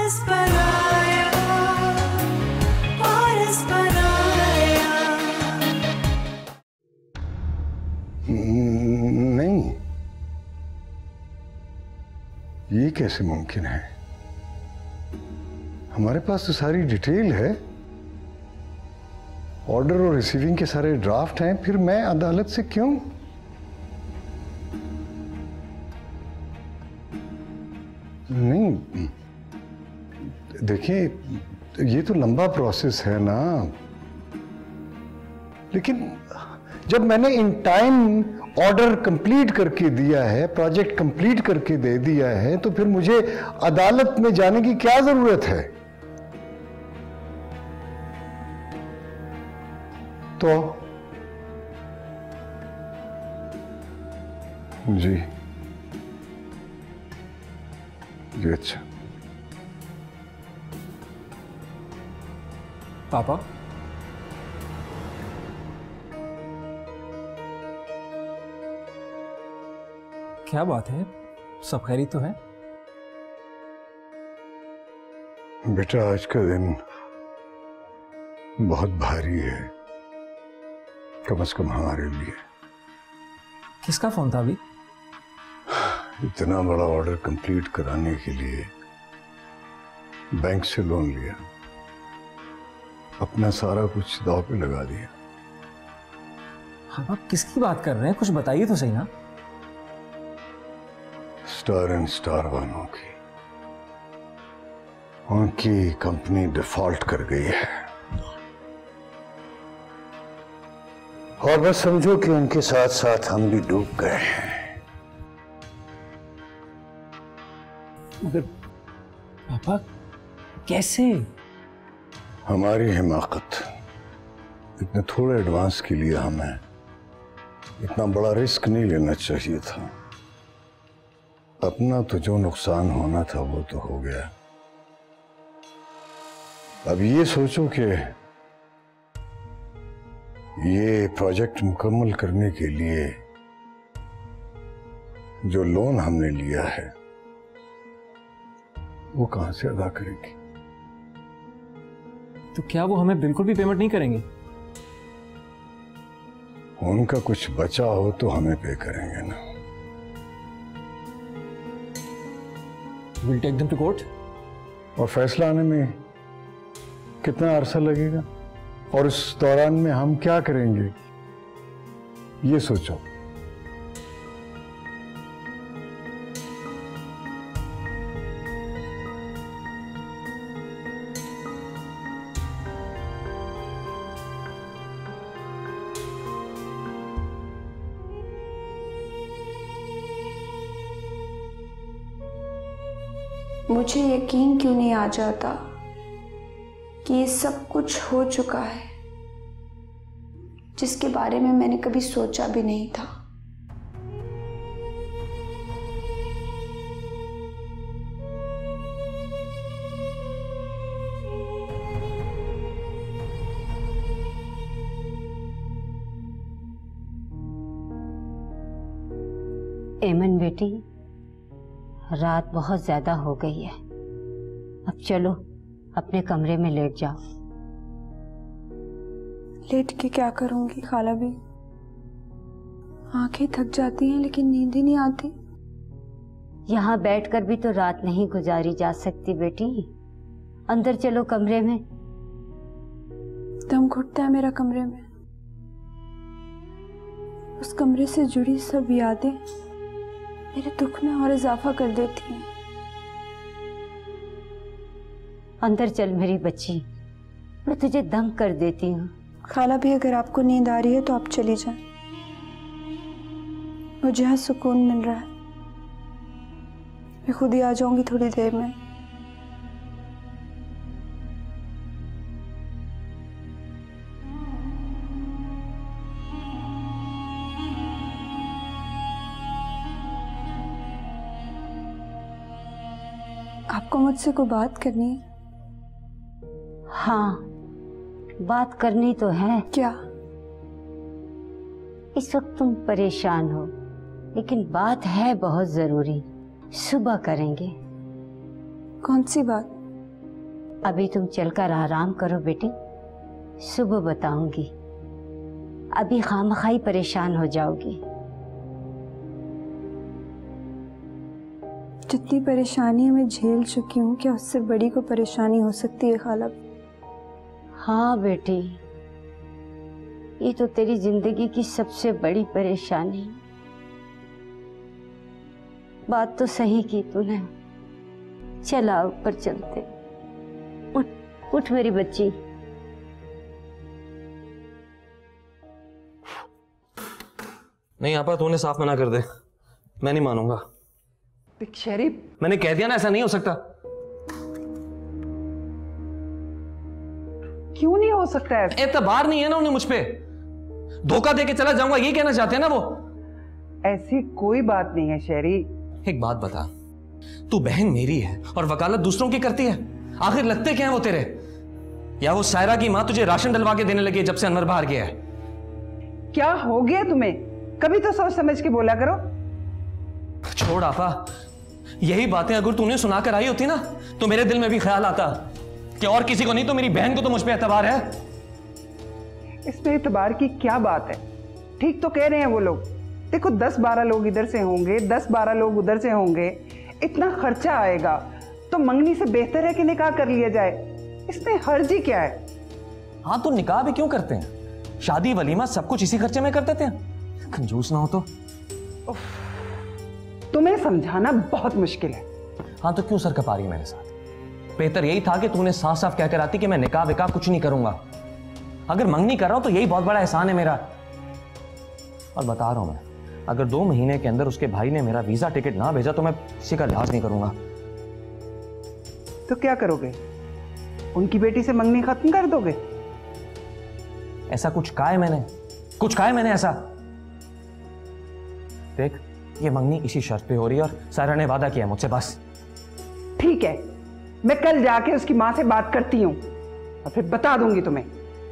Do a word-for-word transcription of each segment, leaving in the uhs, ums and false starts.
पारस पराया, पारस पराया। नहीं, ये कैसे मुमकिन है? हमारे पास तो सारी डिटेल है, ऑर्डर और रिसीविंग के सारे ड्राफ्ट हैं, फिर मैं अदालत से क्यों? नहीं, देखिए ये तो लंबा प्रोसेस है ना, लेकिन जब मैंने इन टाइम ऑर्डर कंप्लीट करके दिया है, प्रोजेक्ट कंप्लीट करके दे दिया है, तो फिर मुझे अदालत में जाने की क्या जरूरत है? तो जी जी अच्छा। पापा, क्या बात है, सब खैरी तो है? बेटा आज का दिन बहुत भारी है, कम से कम हमारे लिए। किसका फोन था अभी? इतना बड़ा ऑर्डर कंप्लीट कराने के लिए बैंक से लोन लिया, अपना सारा कुछ दांव पे लगा दिया। हाँ, आप किसकी बात कर रहे हैं, कुछ बताइए तो सही ना। स्टार एंड स्टार वालों की, उनकी कंपनी डिफॉल्ट कर गई है, और बस समझो कि उनके साथ साथ हम भी डूब गए हैं। मगर पापा कैसे? हमारी हिमाकत, इतने थोड़े एडवांस के लिए हमें इतना बड़ा रिस्क नहीं लेना चाहिए था। अपना तो जो नुकसान होना था वो तो हो गया। अब ये सोचो कि ये प्रोजेक्ट मुकम्मल करने के लिए जो लोन हमने लिया है वो कहां से अदा करेंगे? तो क्या वो हमें बिल्कुल भी पेमेंट नहीं करेंगे? उनका कुछ बचा हो तो हमें पे करेंगे ना। We'll take them to court? और फैसला आने में कितना अरसा लगेगा, और इस दौरान में हम क्या करेंगे, ये सोचो। मुझे यकीन क्यों नहीं आ जाता कि ये सब कुछ हो चुका है जिसके बारे में मैंने कभी सोचा भी नहीं था। एमन बेटी, रात बहुत ज्यादा हो गई है, अब चलो अपने कमरे में लेट जाओ। लेट के क्या करूंगी खाला भी, आंखें थक जाती हैं लेकिन नींद ही नहीं आती। यहाँ बैठकर भी तो रात नहीं गुजारी जा सकती बेटी, अंदर चलो कमरे में। दम घुटता है मेरा कमरे में, उस कमरे से जुड़ी सब यादें मेरे दुख में और इजाफा कर देती हैं। अंदर चल मेरी बच्ची, मैं तुझे दम कर देती हूँ। खाला भी अगर आपको नींद आ रही है तो आप चली जाएं, मुझे यहाँ सुकून मिल रहा है, मैं खुद ही आ जाऊंगी थोड़ी देर में। आपको मुझसे कोई बात करनी है? हाँ, बात करनी तो है। क्या? इस वक्त तुम परेशान हो, लेकिन बात है बहुत जरूरी, सुबह करेंगे। कौन सी बात? अभी तुम चलकर आराम करो बेटी, सुबह बताऊंगी। अभी खामखाई परेशान हो जाओगी। जितनी परेशानी मैं झेल चुकी हूँ, क्या उससे बड़ी को परेशानी हो सकती है खाला? हाँ बेटी, ये तो तेरी जिंदगी की सबसे बड़ी परेशानी। बात तो सही की तूने। चला ऊपर चलते। उठ उठ मेरी बच्ची। नहीं आपा, तूने साफ मना कर दे, मैं नहीं मानूंगा। शरीफ, मैंने कह दिया ना, ऐसा नहीं हो सकता। क्यों नहीं हो सकता है? एतबार नहीं है ना उन्हें मुझ पे, धोखा दे के चला जाऊंगा ये कहना चाहते हैं ना वो। ऐसी कोई बात नहीं है शेरी। एक बात बता, तू बहन मेरी है और वकालत दूसरों की करती है, आखिर लगते क्या है वो तेरे? या वो सायरा की माँ तुझे राशन डलवा के देने लगी जब से अनवर बाहर गया है? क्या हो गया तुम्हें? कभी तो सोच समझ के बोला करो। छोड़ आपा, यही बातें अगर तूने सुना कर आई होती ना तो मेरे दिल में भी ख्याल आता कि और किसी को नहीं तो मेरी बहन को तो मुझ पे एतबार है। इसमें एतबार की क्या बात है? ठीक तो कह रहे हैं वो लोग। देखो, दस बारह लोग इधर से होंगे, दस बारह लोग उधर से होंगे, इतना खर्चा आएगा तो मंगनी से बेहतर है कि निकाह कर लिया जाए। इसमें हर्जी क्या है? हाँ तो निकाह भी क्यों करते हैं? शादी वलीमा सब कुछ इसी खर्चे में कर देते हैं। कंजूस ना हो तो। तुम्हें समझाना बहुत मुश्किल है। हाँ तो क्यों सर कपा रही है मेरे साथ? बेहतर यही था कि तूने साफ साफ कहकर आती कि मैं निकाह विकाह कुछ नहीं करूंगा। अगर मंगनी कर रहा हूं तो यही बहुत बड़ा एहसान है मेरा। और बता रहा हूं मैं, अगर दो महीने के अंदर उसके भाई ने मेरा वीजा टिकट ना भेजा तो मैं किसी का लिहाज नहीं करूंगा। तो क्या करोगे? उनकी बेटी से मंगनी खत्म कर दोगे? ऐसा कुछ कहा है मैंने? कुछ कहा है मैंने ऐसा? देख, ये मंगनी इसी शर्त पे हो रही है और सायरा ने वादा किया मुझसे, बस। ठीक है, मैं कल जाके उसकी मां से बात करती हूं और फिर बता दूंगी तुम्हें।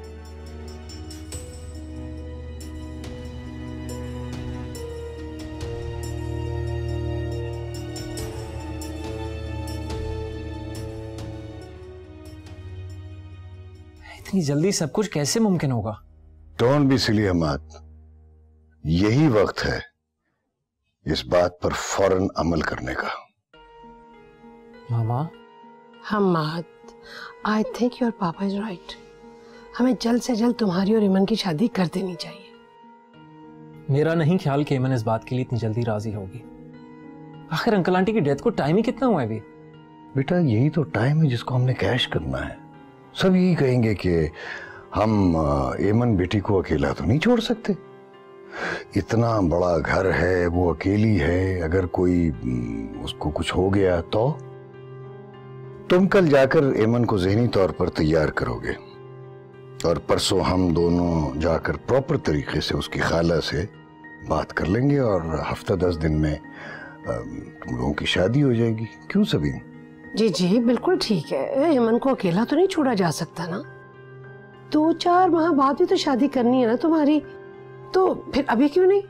इतनी जल्दी सब कुछ कैसे मुमकिन होगा? डोंट बी सिली अहमद, यही वक्त है इस बात पर फौरन अमल करने का। मामा, Hammad, I think your papa is right. हमें जल्द से जल्द तुम्हारी और इमन की शादी कर देनी चाहिए। मेरा नहीं ख्याल कि इमन इस बात के लिए इतनी जल्दी राजी होगी। आखिर अंकल आंटी की डेथ को टाइम ही कितना हुआ है अभी? बेटा, यही तो टाइम है जिसको हमने कैश करना है। सब यही कहेंगे कि हम एमन बेटी को अकेला तो नहीं छोड़ सकते। इतना बड़ा घर है, वो अकेली है, अगर कोई उसको कुछ हो गया तो? तुम कल जाकर एमन को ज़हनी तौर पर तैयार करोगे और परसों हम दोनों जाकर प्रॉपर तरीके से उसकी खाला से बात कर लेंगे और हफ्ता दस दिन में तुम लोगों की शादी हो जाएगी। क्यों सबीन? जी जी बिल्कुल ठीक है। इमन को अकेला तो नहीं छोड़ा जा सकता ना। दो चार माह बाद भी तो शादी करनी है ना तुम्हारी, तो फिर अभी क्यों नहीं?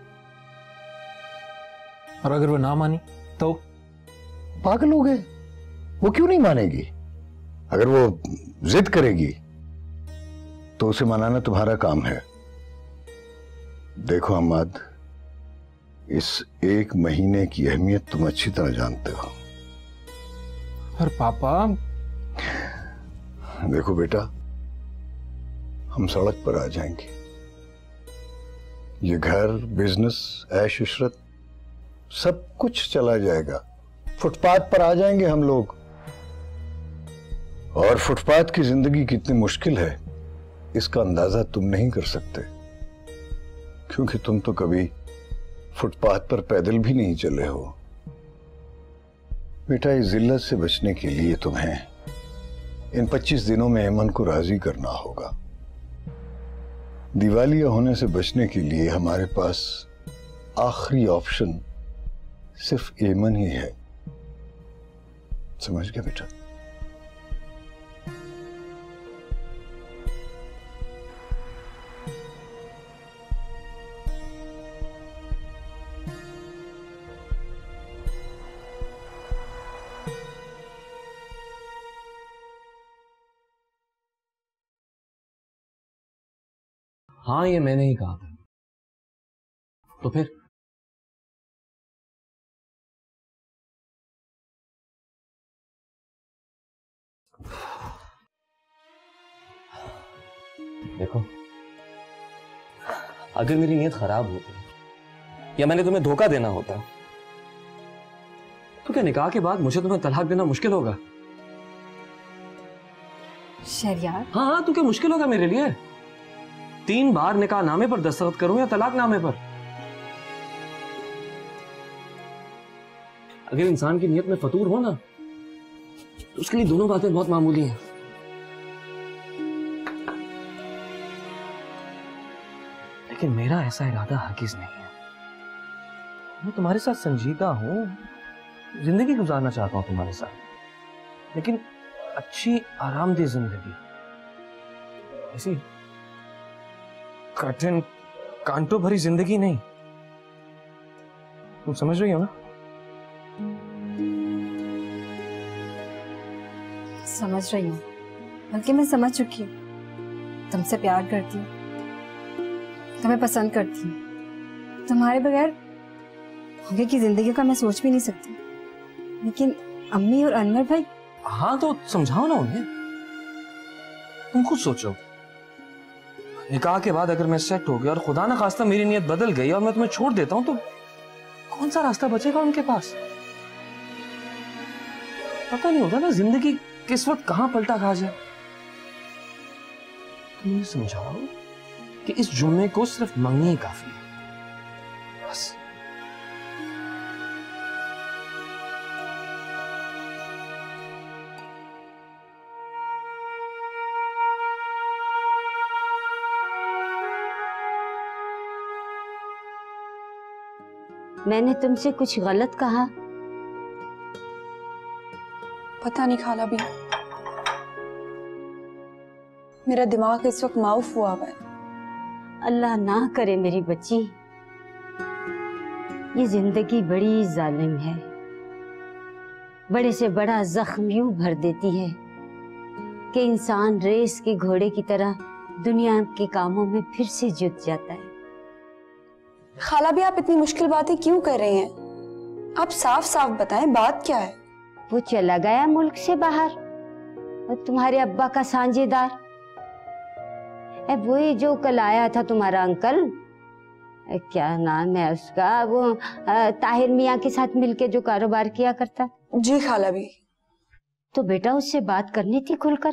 और अगर वो ना मानी तो? पागल हो गए? वो क्यों नहीं मानेगी? अगर वो जिद करेगी तो उसे मनाना तुम्हारा काम है। देखो अहमद, इस एक महीने की अहमियत तुम अच्छी तरह जानते हो। पर पापा। देखो बेटा, हम सड़क पर आ जाएंगे। ये घर, बिजनेस, ऐश इशरत सब कुछ चला जाएगा। फुटपाथ पर आ जाएंगे हम लोग। और फुटपाथ की जिंदगी कितनी मुश्किल है इसका अंदाजा तुम नहीं कर सकते, क्योंकि तुम तो कभी फुटपाथ पर पैदल भी नहीं चले हो। बेटा, इस जिल्लत से बचने के लिए तुम्हें इन पच्चीस दिनों में एमन को राजी करना होगा। दिवालिया होने से बचने के लिए हमारे पास आखिरी ऑप्शन सिर्फ एमन ही है। समझ गया बेटा? हाँ, ये मैंने ही कहा था। तो फिर देखो, अगर मेरी नीयत खराब होती या मैंने तुम्हें धोखा देना होता तो क्या निकाह के बाद मुझे तुम्हें तलाक देना मुश्किल होगा? शहरयार, हाँ हाँ, तो क्या मुश्किल होगा मेरे लिए? तीन बार निकाह नामे पर दस्तखत करूं या तलाक नामे पर? अगर इंसान की नीयत में फतूर हो ना, तो उसके लिए दोनों बातें बहुत मामूली हैं। लेकिन मेरा ऐसा इरादा हरगिज़ नहीं है। मैं तुम्हारे साथ संजीदा हूं, जिंदगी गुजारना चाहता हूं तुम्हारे साथ, लेकिन अच्छी आरामदेह जिंदगी, ऐसी कठिन कांटों भरी जिंदगी नहीं। तुम समझ रही हो ना? समझ रही हूँ, बल्कि मैं समझ चुकी हूँ। तुमसे प्यार करती हूँ, तुम्हें पसंद करती हूँ। तुम्हारे बगैर आगे की जिंदगी का मैं सोच भी नहीं सकती। लेकिन अम्मी और अनवर भाई। हाँ, तो समझाओ ना उन्हें। तुम खुद सोचो, निकाह के बाद अगर मैं सेट हो गया और खुदा ना खास्ता मेरी नीयत बदल गई और मैं तुम्हें छोड़ देता हूं, तो कौन सा रास्ता बचेगा उनके पास? पता नहीं होता ना जिंदगी किस वक्त कहां पलटा खा जाए। तुम मुझे समझाओ कि इस जुम्मे को सिर्फ मंगनी ही काफी है, बस। मैंने तुमसे कुछ गलत कहा? पता नहीं खाला भी, मेरा दिमाग इस वक्त माउफ हुआ हुआ है। अल्लाह ना करे मेरी बच्ची, ये जिंदगी बड़ी जालिम है, बड़े से बड़ा जख्म यूं भर देती है कि इंसान रेस के घोड़े की तरह दुनिया के कामों में फिर से जुट जाता है। खाला भी, आप इतनी मुश्किल बातें क्यों कर रही हैं? आप साफ साफ बताएं, बात क्या है? वो चला गया मुल्क से बाहर, और तुम्हारे अब्बा का साझेदार, वही जो कल आया था तुम्हारा अंकल, क्या नाम है उसका, वो ताहिर मियाँ के साथ मिलके जो कारोबार किया करता। जी खाला भी। तो बेटा उससे बात करनी थी खुलकर।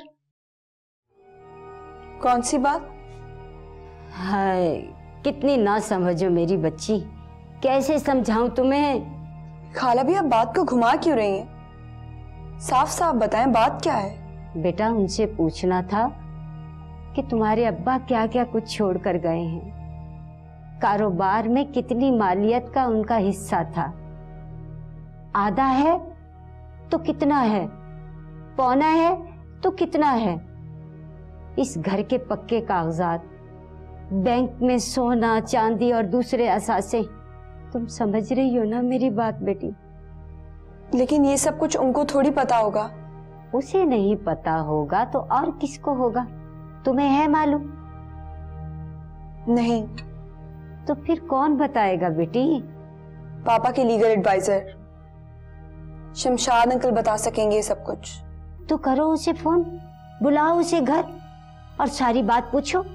कौन सी बात? हाय, कितनी ना समझो मेरी बच्ची, कैसे समझाऊं तुम्हें? खाला भी, आप बात को घुमा क्यों रही हैं? साफ साफ बताएं, बात क्या है? बेटा उनसे पूछना था कि तुम्हारे अब्बा क्या क्या कुछ छोड़ कर गए हैं, कारोबार में कितनी मालियत का उनका हिस्सा था, आधा है तो कितना है, पौना है तो कितना है, इस घर के पक्के कागजात, बैंक में सोना चांदी और दूसरे असासे। तुम समझ रही हो ना मेरी बात बेटी? लेकिन ये सब कुछ उनको थोड़ी पता होगा। उसे नहीं पता होगा तो और किसको होगा? तुम्हें है मालूम? नहीं। तो फिर कौन बताएगा बेटी? पापा के लीगल एडवाइजर शमशाद अंकल बता सकेंगे सब कुछ। तो करो उसे फोन, बुलाओ उसे घर और सारी बात पूछो।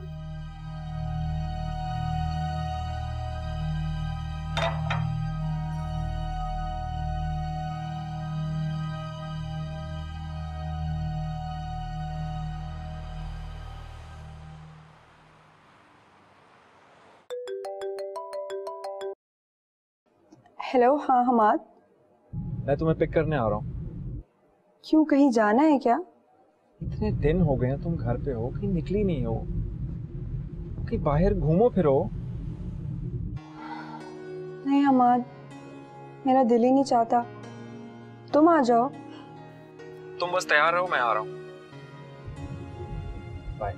हेलो, हाँ हमाद। मैं तुम्हें पिक करने आ रहा हूँ। क्यों, कहीं जाना है क्या? इतने दिन हो गए हैं तुम घर पे हो, कहीं निकली नहीं हो, कहीं बाहर घूमो फिरो। नहीं हमाद, मेरा दिल ही नहीं चाहता। तुम आ जाओ। तुम बस तैयार रहो, मैं आ रहा हूँ। बाय।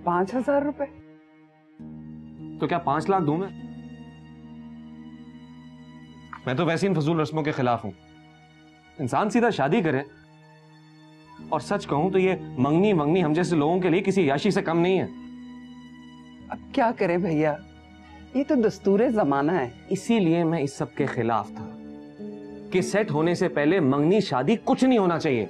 पांच हजार रुपए? तो क्या पांच लाख दूं मैं? मैं तो वैसे इन फजूल रस्मों के खिलाफ हूं। इंसान सीधा शादी करे। और सच कहूं तो ये मंगनी मंगनी हम जैसे लोगों के लिए किसी याशी से कम नहीं है। अब क्या करें भैया, ये तो दस्तूरे जमाना है। इसीलिए मैं इस सब के खिलाफ था कि सेट होने से पहले मंगनी शादी कुछ नहीं होना चाहिए।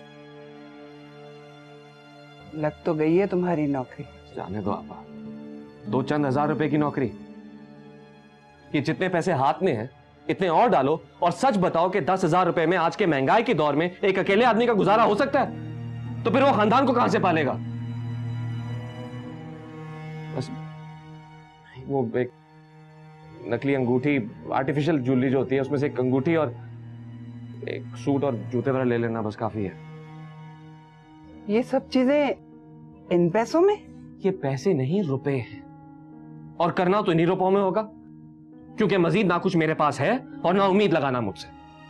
लग तो गई है तुम्हारी नौकरी। जाने दो आपा, दो चंद हजार रुपए की नौकरी। ये जितने पैसे हाथ में हैं इतने और डालो और सच बताओ कि दस हजार रुपए में आज के महंगाई के दौर में एक अकेले आदमी का गुजारा हो सकता है? तो फिर वो खानदान को कहां से पालेगा? बस वो एक नकली अंगूठी, आर्टिफिशियल ज्वेलरी जो होती है उसमें से एक अंगूठी और एक सूट और जूते वगैरह ले लेना बस काफी है। ये सब चीजें इन पैसों में? ये पैसे नहीं रुपए हैं, और करना तो इन्हीं रुपयों में होगा, क्योंकि मजीद ना कुछ मेरे पास है और ना उम्मीद लगाना मुझसे।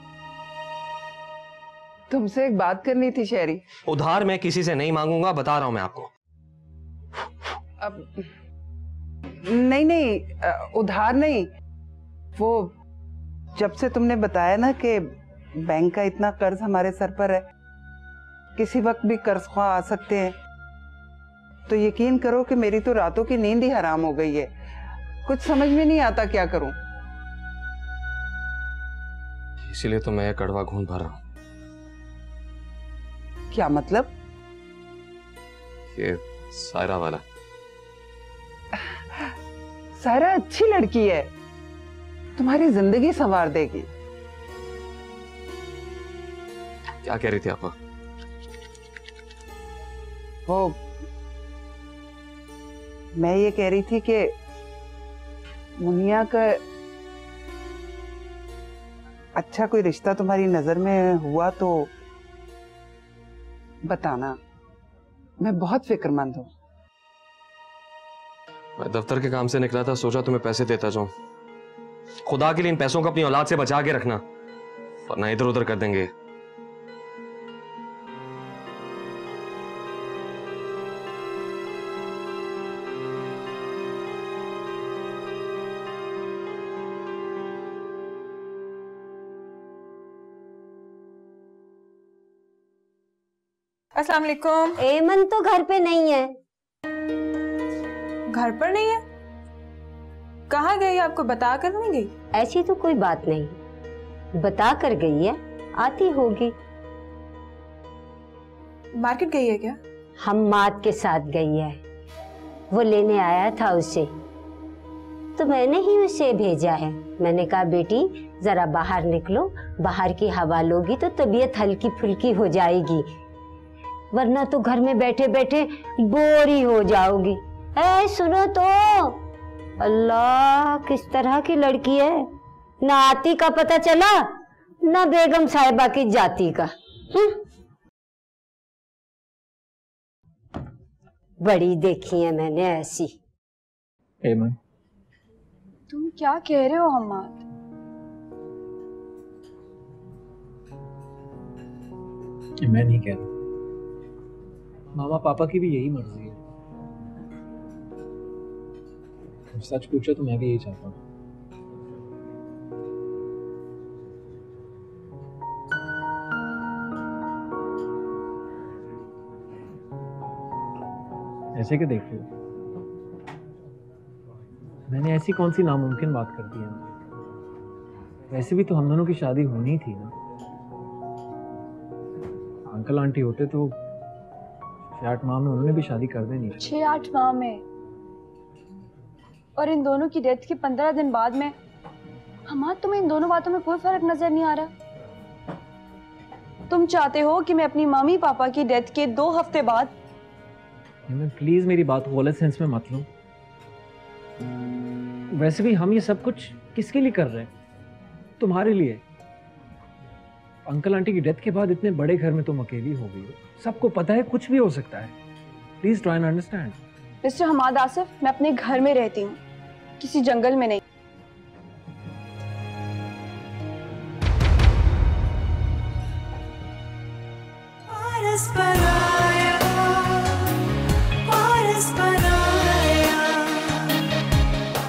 तुमसे एक बात करनी थी शहरी। उधार मैं किसी से नहीं मांगूंगा, बता रहा हूं मैं आपको। अब नहीं नहीं, उधार नहीं, वो जब से तुमने बताया ना कि बैंक का इतना कर्ज हमारे सर पर है, किसी वक्त भी कर्ज ख्वाह आ सकते हैं, तो यकीन करो कि मेरी तो रातों की नींद ही हराम हो गई है। कुछ समझ में नहीं आता क्या करूं। इसीलिए तो मैं कड़वा घून भर रहा हूं। क्या मतलब? ये सायरा वाला। सायरा अच्छी लड़की है, तुम्हारी जिंदगी संवार देगी। क्या कह रही थी आपा? वो मैं ये कह रही थी कि मुनिया का अच्छा कोई रिश्ता तुम्हारी नजर में हुआ तो बताना, मैं बहुत फिक्रमंद हूं। मैं दफ्तर के काम से निकला था, सोचा तुम्हें पैसे देता जाऊं। खुदा के लिए इन पैसों को अपनी औलाद से बचा के रखना, वरना इधर उधर कर देंगे। अस्सलाम वालेकुम। एमन तो घर पे नहीं है। घर पर नहीं है? कहाँ गई? आपको बता कर नहीं गई? ऐसी तो कोई बात नहीं, बता कर गई है, आती होगी। मार्केट गई है क्या? हम्माद के साथ गई है, वो लेने आया था उसे, तो मैंने ही उसे भेजा है। मैंने कहा बेटी जरा बाहर निकलो, बाहर की हवा लोगी तो तबीयत हल्की फुल्की हो जाएगी, वरना तो घर में बैठे बैठे बोर ही हो जाओगी। ऐ सुनो तो, अल्लाह किस तरह की लड़की है, ना आती का पता चला ना बेगम साहिबा की जाति का। हुँ? बड़ी देखी है मैंने ऐसी। एमन, तुम क्या कह रहे हो हम्माद? मैं नहीं कह रहा, मामा पापा की भी यही मर्जी है। सच पूछो तो मैं भी यही चाहता हूँ। ऐसे क्यों देख रहे हो? मैंने ऐसी कौन सी नामुमकिन बात कर दी है? वैसे भी तो हम दोनों की शादी होनी थी ना। अंकल आंटी होते तो छह आठ माह में उन्होंने भी शादी कर देनी। छह आठ माह में? और इन दोनों की डेथ के पंद्रह दिन बाद में? हमारा तुम्हें इन दोनों बातों में कोई फर्क नजर नहीं आ रहा? तुम चाहते हो कि मैं अपनी मम्मी पापा की डेथ के दो हफ्ते बाद? मैं प्लीज मेरी बात को गलत सेंस में मत लो। वैसे भी हम ये सब कुछ किसके लिए कर रहे हैं? तुम्हारे लिए। अंकल आंटी की डेथ के बाद इतने बड़े घर में तुम अकेली हो गई हो, सबको पता है कुछ भी हो सकता है। Please try and understand. Mister Hamad Asif, मैं अपने घर में रहती हूँ, किसी जंगल में नहीं। Paras para